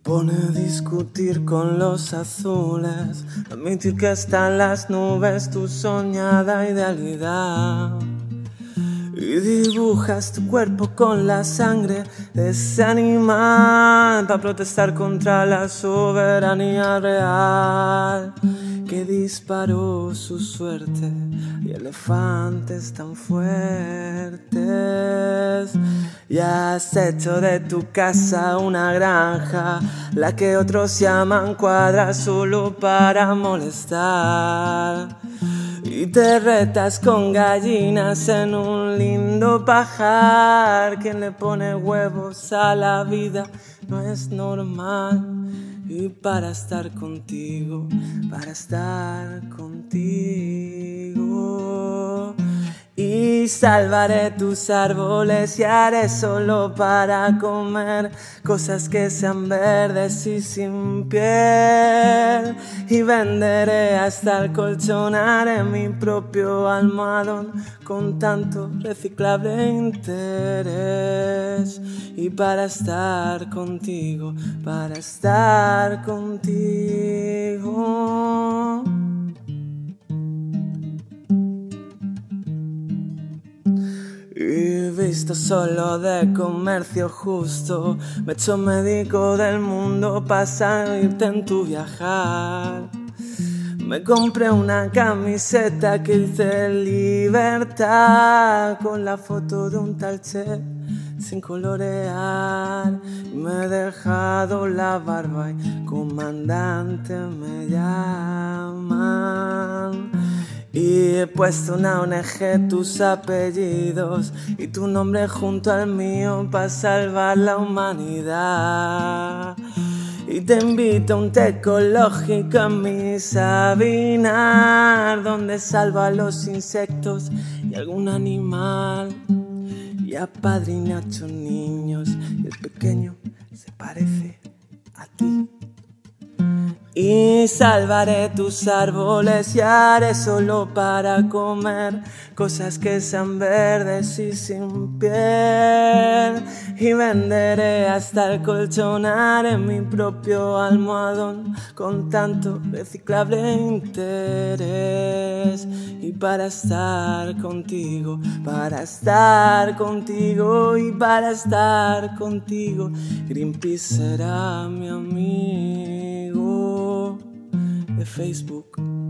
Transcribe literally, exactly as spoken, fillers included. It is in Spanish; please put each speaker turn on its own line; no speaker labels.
Pone a discutir con los azules, admitir que están las nubes tu soñada idealidad. Y dibujas tu cuerpo con la sangre de ese animal para protestar contra la soberanía real que disparó su suerte y elefantes tan fuertes. Y has hecho de tu casa una granja, la que otros llaman cuadra solo para molestar. Y te retas con gallinas en un lindo pajar. Quien le pone huevos a la vida no es normal. Y para estar contigo, para estar contigo, y salvaré tus árboles y haré solo para comer cosas que sean verdes y sin piel. Y venderé hasta el colchón, haré mi propio almohadón con tanto reciclable interés. Y para estar contigo, para estar contigo, y visto solo de comercio justo, me he hecho médico del mundo para salirte en tu viajar. Me compré una camiseta que hice libertad con la foto de un tal Che sin colorear. Me he dejado la barba y comandante me llaman. Y he puesto una O N G tus apellidos y tu nombre junto al mío para salvar la humanidad. Y te invito a un té ecológico en mi Sabinar, donde salvo a los insectos y algún animal. Y apadriné a ocho niños y el pequeño se parece a ti. Y salvaré tus árboles y haré solo para comer cosas que sean verdes y sin piel. Y venderé hasta el colchón, haré mi propio almohadón con tanto reciclable interés. Y para estar contigo, para estar contigo y para estar contigo, Greenpeace será mi amigo de Facebook.